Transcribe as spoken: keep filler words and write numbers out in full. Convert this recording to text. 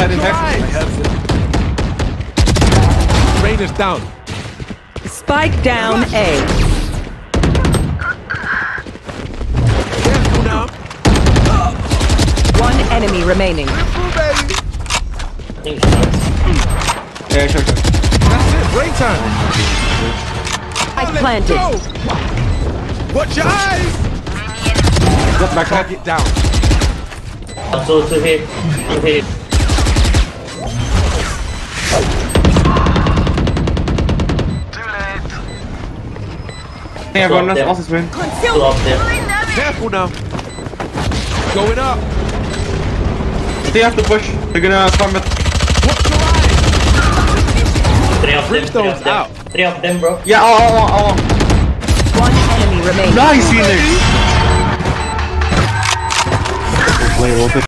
side in hex. Reyna's down. Spike down A. Careful now. One enemy remaining. Yeah, sure, sure. That's it, break time. I planted. Go. Watch your eyes. Got back, back. Target down. Also to hit, to hit. Hey, everyone, let's also swing. Two up there. Careful now. Going up. They have to push. They're gonna farm it. Watch your eyes. Three of them, three Brimstone's of them. out. Three of them, bro. Yeah, oh, oh, oh, oh. One enemy remaining. Nice, Phoenix. Play a little bit.